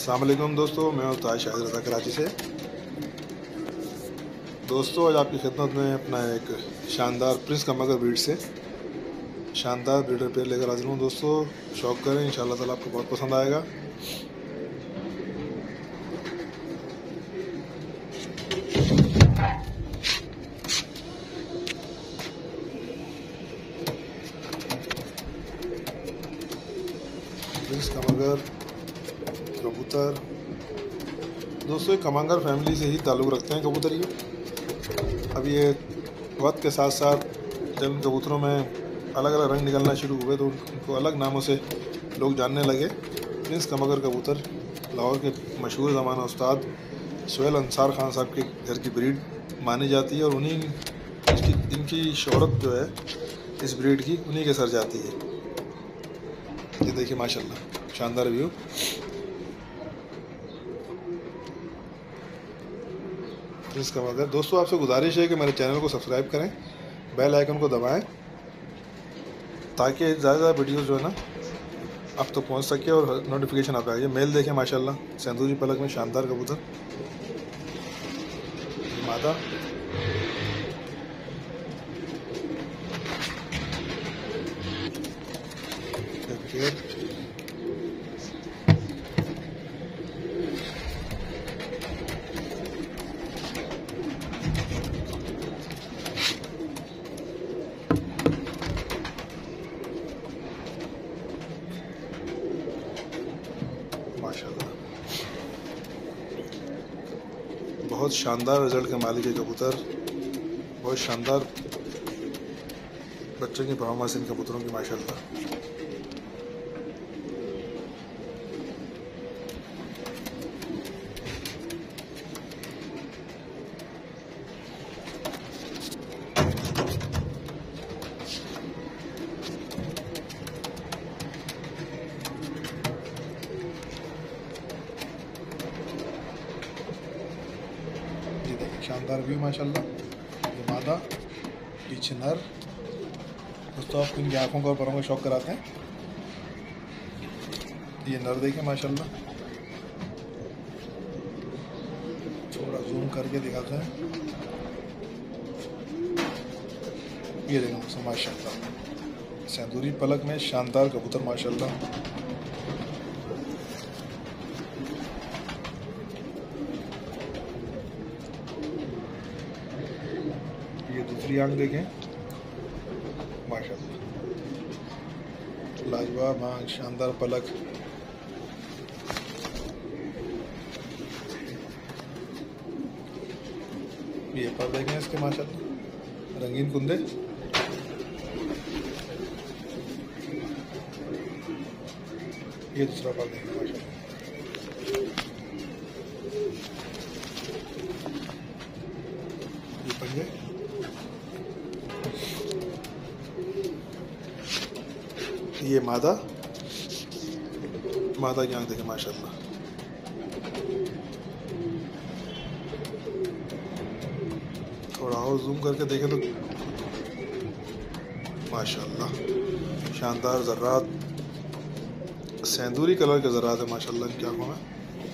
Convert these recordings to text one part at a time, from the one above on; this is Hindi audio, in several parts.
अस्सलाम वालेकुम दोस्तों, मैं ताज शाहिद रज़ा कराची से। दोस्तों आज आपकी खिदमत में अपना एक शानदार प्रिंस कमगर ब्रीड से शानदार ब्रीडर पेयर लेकर हाजिर हूँ। दोस्तों शौक़ करें, इंशाअल्लाह ताला आपको बहुत पसंद आएगा। प्रिंस कमगर कबूतर दोस्तों एक कमंगर फैमिली से ही ताल्लुक़ रखते हैं कबूतर ये। अब ये वक्त के साथ साथ जब इन कबूतरों में अलग अलग रंग निकलना शुरू हुए तो उनको अलग नामों से लोग जानने लगे। प्रिंस कमगर कबूतर लाहौर के मशहूर ज़माना उस्ताद सोहेल अंसार ख़ान साहब के घर की ब्रीड मानी जाती है और उन्हीं इनकी शोहरत जो है इस ब्रीड की उन्हीं के सर जाती है। ये देखिए माशाल्लाह शानदार व्यू। प्रिंस कमगर दोस्तों आपसे गुजारिश है कि मेरे चैनल को सब्सक्राइब करें, बेल आइकन को दबाएं ताकि ज़्यादा वीडियोस जो है ना आप तो पहुंच सके और नोटिफिकेशन आप आइए। मेल देखें माशाल्लाह सेंदूरी पलक में शानदार कबूतर। मादा माशाल्लाह बहुत शानदार रिजल्ट के मालिक है कबूतर। बहुत शानदार बच्चों की परफॉर्मेंस इन कबूतरों की माशाल्लाह। शानदार व्यू माशाल्लाह। ये मादा पीछे नर। दोस्तों आपको इनकी आँखों का और परों का शौक कराते हैं। ये नर देखें माशाल्लाह, थोड़ा जूम करके दिखाते हैं। ये देखें दोस्तों माशाल्लाह सेंदूरी पलक में शानदार कबूतर माशाल्लाह। ये दूसरी आंख देखें माशाल्लाह लाजवाब आंख, शानदार पलक। ये पर देखें इसके माशाल्लाह रंगीन कुंदे। ये दूसरा पर देखें माशाल्लाह। ये पंजे। ये मादा की आंख देखें माशाल्लाह। थोड़ा और जूम करके देखें तो माशाल्लाह शानदार ज़र्रात, सेंदूरी कलर के ज़र्रात है माशाल्लाह इनकी आंखों में।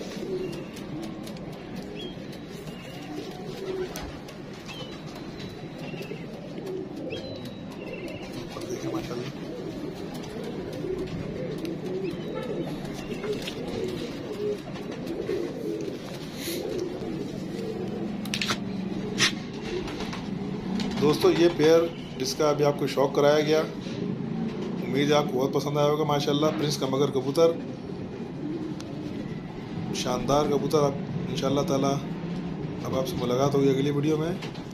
देखें माशाल्लाह दोस्तों ये पेयर जिसका अभी आपको शौक़ कराया गया, उम्मीद है आपको बहुत पसंद आया होगा माशाल्लाह। प्रिंस कमगर कबूतर शानदार कबूतर। अब इंशाअल्लाह ताला अब आपसे मुलाकात होगी अगली वीडियो में।